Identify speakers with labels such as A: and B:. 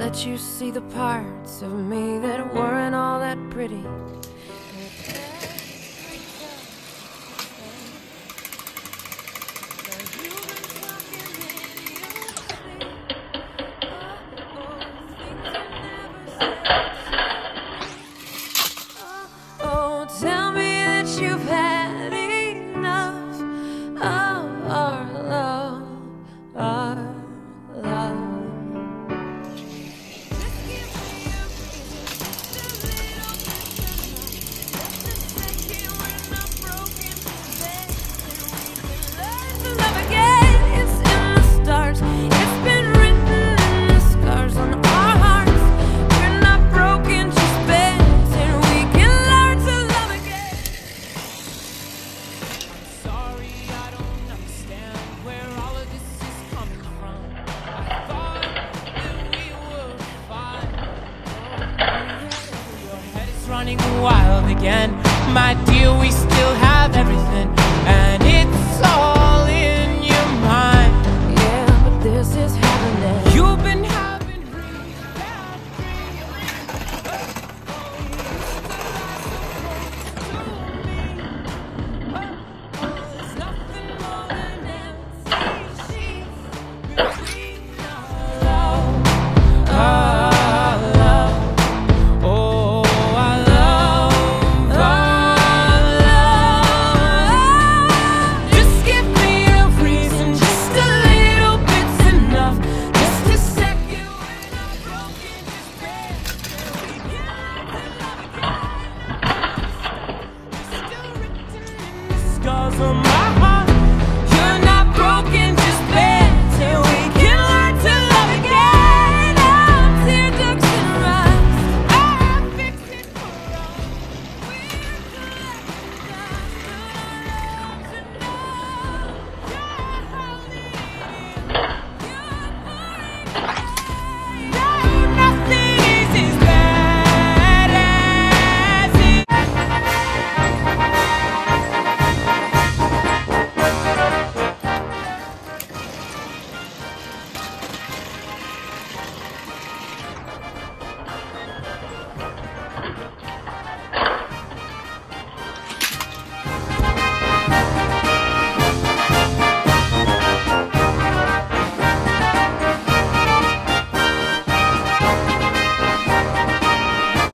A: let you see the parts of me that weren't all that pretty. Oh, tell me that you've had enough of our love, our love.
B: Running wild again, my dear, we still have everything.